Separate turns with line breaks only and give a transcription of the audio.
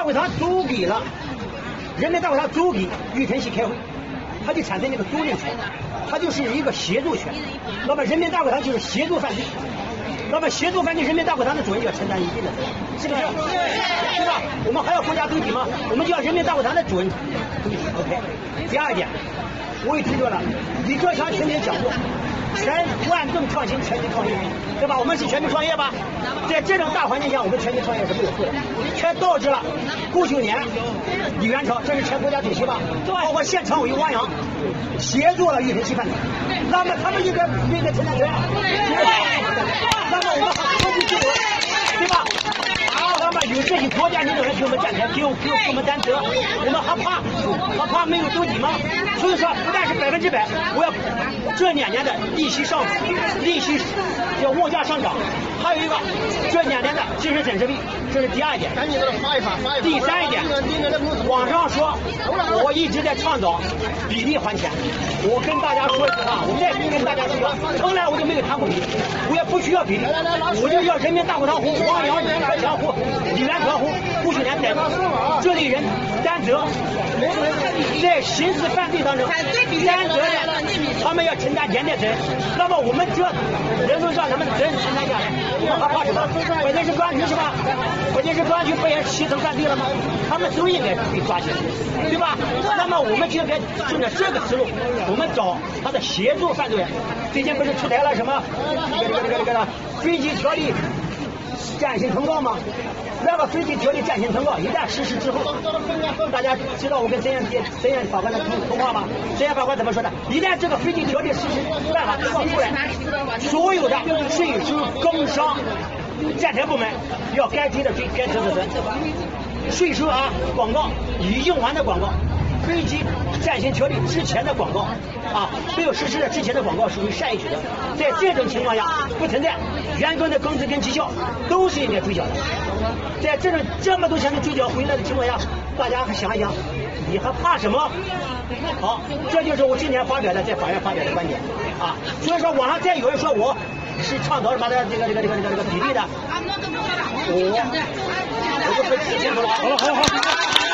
会堂租给了人民大会堂租给玉田系开会，它就产生那个租赁权，它就是一个协助权。那么人民大会堂就是协助犯罪，那么协助犯罪，人民大会堂的主任要承担一定的责任，是不是？对吧？我们还要国家登记吗？我们就要人民大会堂的主任登记。OK。第二点，我也提出了李克强曾经讲过，万众创新，全民创业，对吧？我们是全民创业吧？在这种大环境下，我们全民创业是没有错的，却导致了顾秀年、李元朝，这是前国家主席吧？包括现常委汪洋协助了玉田系犯罪，那么他们应该承担责任。那么我们还国际制度，对吧？那么有这些国家领导人给我们站台，给我们担责，我们还怕没有登记吗？所以说，不但是100%，我要这2年的利息上涨，利息要物价上涨，还有一个这2年的精神损失费，这是第2点。第3点，网上说我一直在倡导比例还钱，我跟大家说一句话，我再跟大家说，从来我就没有谈过比例，我也不需要比例，我就要人民大会堂户、汪洋、李克强户、李元朝户、顾秀年等这类人担责，在刑事犯罪当中担责的，他们要承担连带责任。那么我们这人都让他们责任承担下来，我们还怕什么？关键是公安局是吧？关键是公安局不也形成犯罪了吗？他们都应该被抓起来，对吧？那么我们就该顺着这个思路，我们找他的协助犯罪人。最近不是出台了什么飞机条例暂行通告吗？那个飞机条例暂行通告一旦实施之后，大家知道我跟曾艳法官的通话吗？曾艳法官怎么说的？一旦这个飞机条例实施办法通告出来，所有的税收、工商、站台部门要该追的追，该责的责。税收啊，广告已用完的广告。飞机暂行条例之前的广告啊，没有实施的之前的广告属于善意取得，在这种情况下不存在，员工的工资跟绩效都是应该追缴的。在这么多钱的追缴回来的情况下，大家想一想，你还怕什么？好，这就是我今天发表的在法院发表的观点啊。所以说网上再有人说我是倡导什么的这个比例的，我就不清楚了。好了。